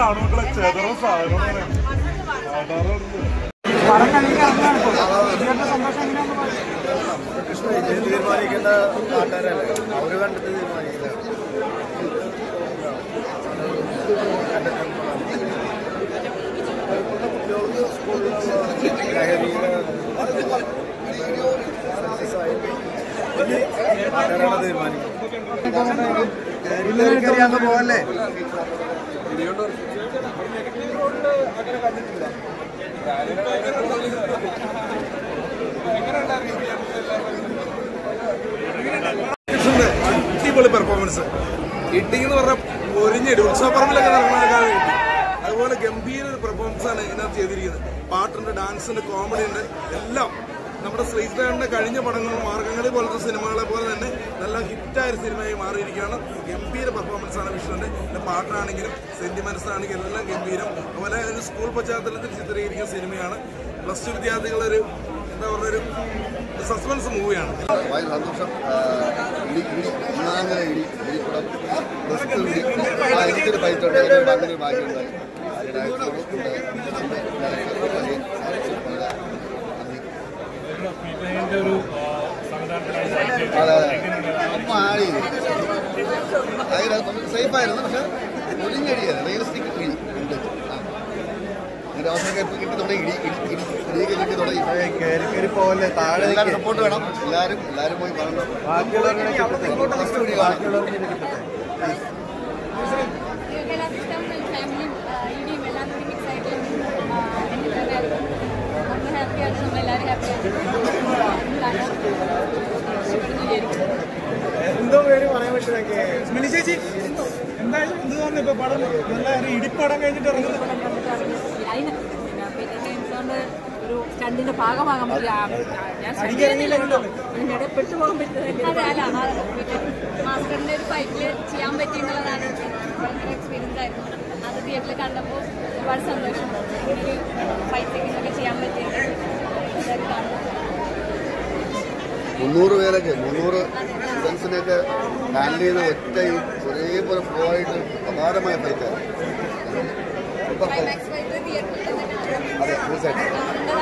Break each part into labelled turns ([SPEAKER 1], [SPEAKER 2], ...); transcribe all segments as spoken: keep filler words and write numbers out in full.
[SPEAKER 1] ആണുങ്ങളെ ചെതറും സാധനം
[SPEAKER 2] കൃഷ്ണ തീരുമാനിക്കേണ്ട നാട്ടുകാരല്ലേ, അവര് കണ്ടിട്ട് തീരുമാനിക്കില്ല. കുട്ടികൾക്ക് സ്കൂളിൽ നാട്ടുകാരാണ് തീരുമാനിക്കുന്നത്. പോവല്ലേ
[SPEAKER 3] അടിപൊളി പെർഫോമൻസ്. ഇട്ടിങ് എന്ന് പറഞ്ഞാൽ ഒരിഞ്ഞിടി ഉത്സവപ്പറമ്പിലൊക്കെ നടക്കുന്ന കിട്ടി. അതുപോലെ ഗംഭീര ഒരു പെർഫോമൻസ് ആണ് ഇതിനകത്ത് ചെയ്തിരിക്കുന്നത്. പാട്ടുണ്ട്, ഡാൻസുണ്ട്, കോമഡി ഉണ്ട്, എല്ലാം നമ്മുടെ ശ്രീധരന്റെ കഴിഞ്ഞ പടങ്ങളും മാർഗംകളി പോലത്തെ സിനിമകളെ പോലെ തന്നെ നല്ല ഹിറ്റായ ഒരു സിനിമയായി മാറിയിരിക്കുകയാണ്. ഗംഭീര പെർഫോമൻസ് ആണ് വിഷ്ണുവിന്റെ. പിന്നെ പാട്ടാണെങ്കിലും സെന്റിമെന്റ്സ് ആണെങ്കിലും എല്ലാം ഗംഭീരം. അതുപോലെ ഒരു സ്കൂൾ പശ്ചാത്തലത്തിൽ ചിത്രീകരിക്കുന്ന സിനിമയാണ്. പ്ലസ് ടു വിദ്യാർത്ഥികളൊരു എന്താ പറയുക, ഒരു സസ്പെൻസ് മൂവിയാണ്.
[SPEAKER 2] ഭയങ്കര സന്തോഷം. ഒന്നാങ്ങനെ ഇടി ഇടിപ്പടം എനിക്കൊരു പൈറ്റുണ്ട്, അങ്ങനെ ഒരു ഭാഗ്യമുണ്ടായി. അതെ അതെ മാറി ഭയങ്കര സേഫായിരുന്നു. പക്ഷെ ഒരിഞ്ഞടിയായിരുന്നു, റിയലിസ്റ്റിക് ഫീൽ ഉണ്ട്. അങ്ങനെ അവസരം കിട്ടി തുടങ്ങി, ഇടി ഇടി ഇടിയൊക്കെ കിട്ടി തുടങ്ങി. കയറി കയറി പോകല്ലേ, താഴെ എല്ലാവരും സപ്പോർട്ട് വേണം. എല്ലാവരും എല്ലാവരും പോയി പറഞ്ഞു. ബാക്കിയുള്ളവരുടെ
[SPEAKER 4] എന്തോ പേര് പറയാൻ പറ്റുന്നൊക്കെ സ്മിനി ചേച്ചി എന്തായാലും എന്ത് തോന്നുന്നു ഇപ്പൊ പടം നല്ല ഇടിപ്പടം കഴിഞ്ഞിട്ട് ഇറങ്ങുന്നത്?
[SPEAKER 5] ഒരു സ്റ്റണ്ടിന്റെ ഭാഗമാകാൻ പറ്റില്ല. ഞാൻ ഇടപെട്ടു പോകാൻ പറ്റുന്നില്ല. മാസ്റ്ററിന്റെ ഒരു ഫൈറ്റില് ചെയ്യാൻ പറ്റിയെന്നുള്ളതാണ് ഭയങ്കര എക്സ്പീരിയൻസ് ആയിരുന്നു. അത് തിയേറ്ററിൽ കണ്ടപ്പോൾ ഒരുപാട് സന്തോഷം. ഇങ്ങനെ ഫൈറ്റ് ഒക്കെ ചെയ്യാൻ പറ്റിയത്
[SPEAKER 2] മുന്നൂറ് പേരൊക്കെ മുന്നൂറ് സ്റ്റുഡൻസിനെയൊക്കെ ഹാൻഡിൽ ചെയ്ത് ഒറ്റ ഒരേപോലെ ഫ്ലോ ആയിട്ട് അപാരമായ ഫൈറ്റാണ്. അതെ തീർച്ചയായിട്ടും.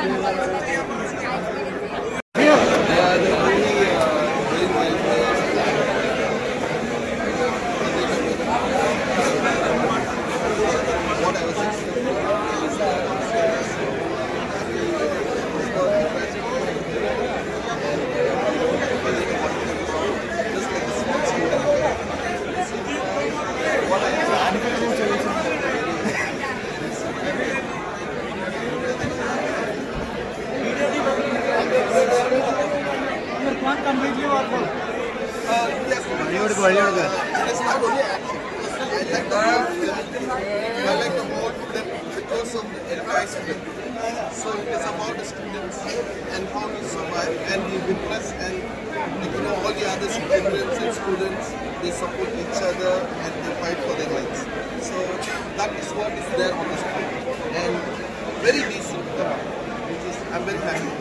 [SPEAKER 4] completely work out.
[SPEAKER 2] Uh, yes. It's not only action. I like the whole film. I like the whole film because of the advice film. So it is about the students and how to survive, and you witness and you know all the other students and students, they support each other and they fight for their rights. So that is what is there on the screen, and very decent, which is I'm very happy.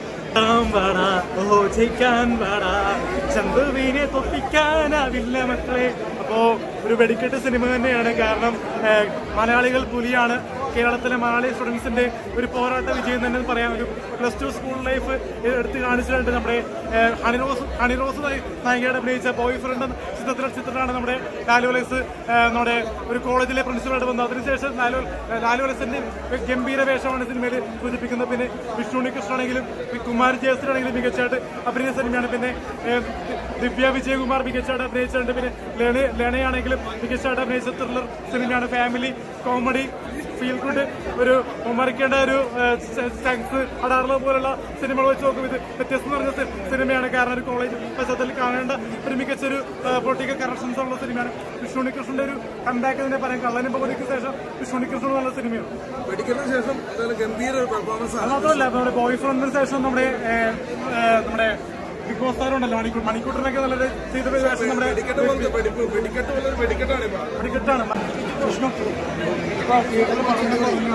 [SPEAKER 4] ചന്തുവിനെ തൊപ്പിക്കാനാവില്ല മക്കളെ. അപ്പോൾ ഒരു വെടിക്കെട്ട് cinema തന്നെയാണ്. കാരണം മലയാളികൾ പുലിയാണ്. കേരളത്തിലെ മലയാളി സ്റ്റുഡൻസിന്റെ ഒരു പോരാട്ട വിജയം തന്നെ പറയാം. ഒരു പ്ലസ് ടു സ്കൂൾ ലൈഫ് എടുത്ത് കാണിച്ചിട്ടുണ്ട്. നമ്മുടെ ഹണിറോസ് ഹണിറോസ് നായികയുടെ അഭിനയിച്ച ബോയ് ഫ്രണ്ട് ചിത്രത്തിലെ ചിത്രമാണ് നമ്മുടെ ലാലുവലസ് നമ്മുടെ ഒരു കോളേജിലെ പ്രിൻസിപ്പളായിട്ട് വന്നത്. അതിനുശേഷം ലാലു ലാലുവലസിന്റെ ഗംഭീര വേഷമാണ് സിനിമയിൽ സൂചിപ്പിക്കുന്നത്. പിന്നെ വിഷ്ണു കൃഷ്ണനാണെങ്കിലും കുമാർ ജയസിനാണെങ്കിലും മികച്ചതായിട്ട് അഭിനയിച്ച സിനിമയാണ്. പിന്നെ ദിവ്യ വിജയകുമാർ മികച്ചതായിട്ട് അഭിനയിച്ചിട്ടുണ്ട്. പിന്നെ ലേണ ലേണയാണെങ്കിലും മികച്ചതായിട്ട് അഭിനയിച്ച ത്രില്ലർ സിനിമയാണ്. ഫാമിലി കോമഡി ഫീൽ ഗുഡ് ഒരു മറിക്കേണ്ട ഒരു സയൻസ് അടാർലോ പോലുള്ള സിനിമകൾ വെച്ച് നോക്കും. ഇത് വ്യത്യസ്തം നിറഞ്ഞ സിനിമയാണ്. കാരണം ഒരു കോളേജ് പശ്ചാത്തലത്തിൽ കാണേണ്ട ഒരു മികച്ചൊരു പൊളിറ്റിക്കൽ കറക്ഷൻസ് ഉള്ള സിനിമയാണ്. വിഷ്ണു കൃഷ്ണന്റെ ഒരു കംബാക്ക് തന്നെ പറയാം. കള്ളനും പകുതിക്ക് ശേഷം വിഷ്ണു കൃഷ്ണൻ നല്ല സിനിമയാണ്.
[SPEAKER 3] വെടിക്കെട്ടിന് ശേഷം ഗംഭീര ഒരു പെർഫോമൻസ്.
[SPEAKER 4] അത് മാത്രമല്ല നമ്മുടെ ബോയ് ഫ്രണ്ടിന് ശേഷം നമ്മുടെ നമ്മുടെ ബിഗ് ബോസ് താരമുണ്ടല്ലോ മണിക്കൂർ മണിക്കൂട്ടിനൊക്കെ നല്ലൊരു ചെയ്ത വേഷം. നമ്മുടെ
[SPEAKER 3] വെടിക്കെട്ട് പോലത്തെ വെടിക്കെട്ട് പോലെ വെടിക്കെട്ടാണ്
[SPEAKER 4] വെടിക്കെട്ടാണ് വിഷ്ണു തിയേറ്ററിൽ പറഞ്ഞു.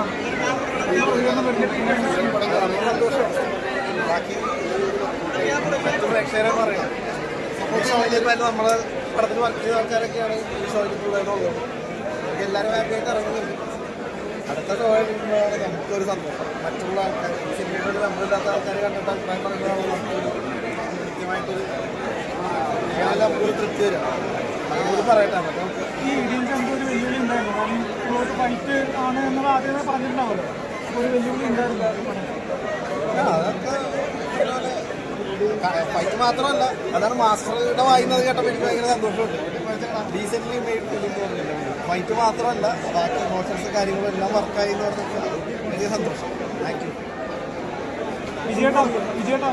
[SPEAKER 2] പ്രേക്ഷകരെ പറയാം നമ്മള് പടത്തിൽ വർക്ക് ചെയ്ത ആൾക്കാരൊക്കെയാണ് ഈ ഷോയിൽ കൂടുതലുള്ളത്. എല്ലാവരും ഹാപ്പിയായിട്ട് ഇറങ്ങുന്നുണ്ട്.
[SPEAKER 1] പറയുമ്പോഴാണ് നമുക്കൊരു സന്തോഷം. മറ്റുള്ള ആൾക്കാർ സിനിമകളിൽ നമ്മളില്ലാത്ത ആൾക്കാർ കണ്ടിട്ട് അഭിപ്രായം പറയുമ്പോഴാണ് നമുക്കൊരു കൃത്യമായിട്ടൊരു നമുക്കൊരു തൃപ്തി വരിക. അതുകൂടി പറയട്ടെ. അപ്പം
[SPEAKER 4] ഈ ഇടിയും ചെമ്പ് ഒരു വെല്ലുവിളി ഉണ്ടായിരുന്നു. കാരണം ഇങ്ങോട്ട് ഫൈറ്റ് ആണ് എന്നുള്ള ആദ്യമേ പറഞ്ഞിട്ടുണ്ടാവുമല്ലോ. അപ്പോൾ ഒരു വെല്ലുവിളി ഉണ്ടായിരുന്നു.
[SPEAKER 1] അതൊക്കെ ഫൈറ്റ് മാത്രമല്ല, അതാണ് മാസ്റ്ററുടെ വായിന്നത് കേട്ടപ്പോൾ എനിക്ക് ഭയങ്കര സന്തോഷമുണ്ട്. റീസെൻ്റ്ലി മെയ്ഡ് ഫിലിം തോന്നുന്നില്ല. ഫൈറ്റ് മാത്രമല്ല, ബാക്കി ഇമോഷൻസ് കാര്യങ്ങളും എല്ലാം വർക്കായി എന്ന് പറഞ്ഞാൽ വലിയ സന്തോഷം. Thank you.
[SPEAKER 4] വിജയേട്ടാ വിജയേട്ടാ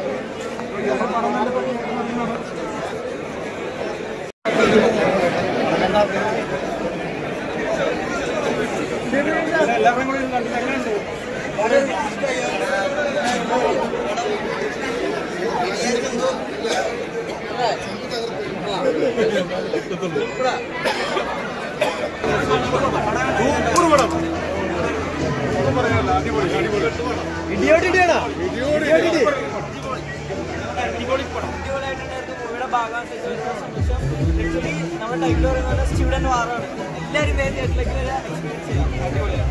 [SPEAKER 4] എല്ലാവരും കൂടി എങ്ങനെയുണ്ട്?
[SPEAKER 6] നമ്മുടെ ടൈറ്റിൽ പറയുന്നത് സ്റ്റുഡന്റ് വാറാണ്. എല്ലാവരും പേര് തിയേറ്ററിലേക്ക് വരെ എക്സ്പീരിയൻസ് ചെയ്യാം. അടിപൊളിയാണ്.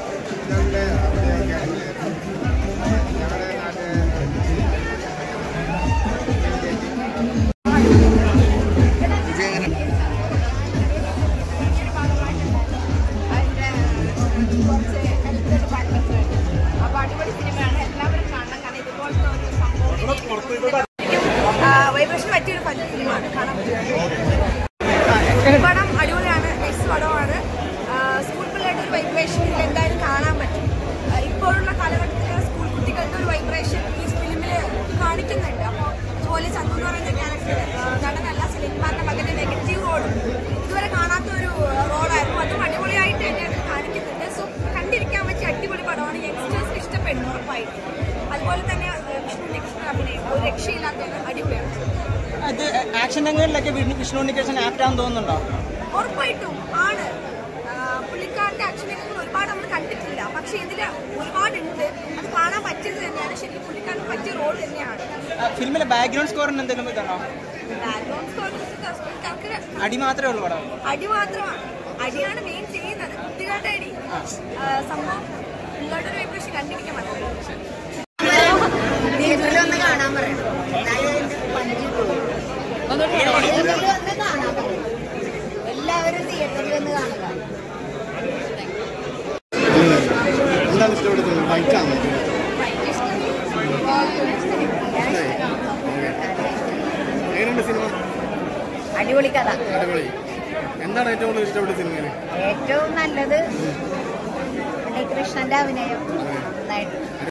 [SPEAKER 5] അപ്പൊ അടിപൊളി സിനിമയാണ്, എല്ലാവരും കാണണം. കാരണം ഇതുപോലത്തെ ഒരു സംഭവം വൈബ്രേഷൻ പറ്റിയൊരു ഫിലിമാണ്, കാണാൻ പറ്റും. പടം അടിപൊളിയാണ്, നെക്സ്റ്റ് പടമാണ്. സ്കൂൾ പിള്ളേരുടെ ഒരു വൈബ്രേഷൻ എന്തായാലും കാണാൻ പറ്റും. ഇപ്പോഴുള്ള കാലഘട്ടത്തിൽ സ്കൂൾ കുട്ടികളുടെ ഒരു വൈബ്രേഷൻ ഈ ഫിലിമിൽ കാണിക്കുന്നുണ്ട്. അപ്പോൾ അതുപോലെ ചന്തു എന്ന് പറയുന്ന ക്യാരക്ടർ നടനല്ല, സലീംമാന്റെ മകന്റെ നെഗറ്റീവ് റോളും ഇതുവരെ കാണാത്ത ഒരു റോളായിരുന്നു. അതും അടിപൊളിയായിട്ട് തന്നെ അത് കാണിക്കുന്നുണ്ട്. സോ കണ്ടിരിക്കാൻ പറ്റിയ അടിപൊളി പടമാണ്. യങ്സ്റ്റേഴ്സിന് ഇഷ്ടപ്പെടുന്നു ഉറപ്പായിട്ട്. അതുപോലെ തന്നെ വിഷ്ണു ഉണ്ണികൃഷ്ണൻ അഭിനയം ഒരു രക്ഷയില്ലാത്തതാണ്, അടിപൊളിയാണ്.
[SPEAKER 6] അത് ആക്ഷൻ രംഗങ്ങളിലൊക്കെ വിഷ്ണു ഉണ്ണികൃഷ്ണൻ ആപ്റ്റാന്ന് തോന്നുന്നുണ്ടോ?
[SPEAKER 5] ഉറപ്പായിട്ടും ആണ്. പുള്ളിക്കാരുടെ ആക്ഷൻ രംഗങ്ങൾ ഒരുപാട് നമ്മൾ കണ്ടിട്ടില്ല, പക്ഷെ ഇതിൽ ഒരുപാടുണ്ട്. അത് കാണാൻ പറ്റിയത് തന്നെയാണ്. ശരിക്കും പുള്ളിക്കാരന് പറ്റിയ റോൾ തന്നെയാണ്.
[SPEAKER 6] ഫിലിമിലെ ബാക്ക്ഗ്രൗണ്ട് സ്കോറിന് എന്തെങ്കിലും ഇതാണോ?
[SPEAKER 5] ബാക്ക്ഗ്രൗണ്ട് സ്കോർ പുള്ളിക്കാർക്ക്
[SPEAKER 6] അടി മാത്രമേ ഉള്ളൂ പടം?
[SPEAKER 5] അടി മാത്രമാണ്. അടിയാണ് മെയിൻ ചെയ്യുന്നത്, കുട്ടികളുടെ അടി. സംഭവം പിള്ളേരുടെ ഒരു വൈബ്രേഷൻ കണ്ടിരിക്കാൻ പറ്റും.
[SPEAKER 7] തിയേറ്ററിലൊന്ന് കാണാൻ പറയണം. എല്ലാവരും തിയേറ്ററിൽ ഒന്ന് കാണുക.
[SPEAKER 1] എന്താണ് ഇഷ്ടപ്പെടുന്നത്? ഫൈറ്റാണ് എങ്ങനെയുണ്ട് സിനിമ?
[SPEAKER 7] അടിപൊളി കഥ.
[SPEAKER 1] അടിപൊളി. എന്താണ് ഏറ്റവും കൂടുതൽ ഇഷ്ടപ്പെട്ട സിനിമയിൽ?
[SPEAKER 7] ഏറ്റവും നല്ലത് ഉണ്ണികൃഷ്ണന്റെ അഭിനയം നന്നായിട്ട്.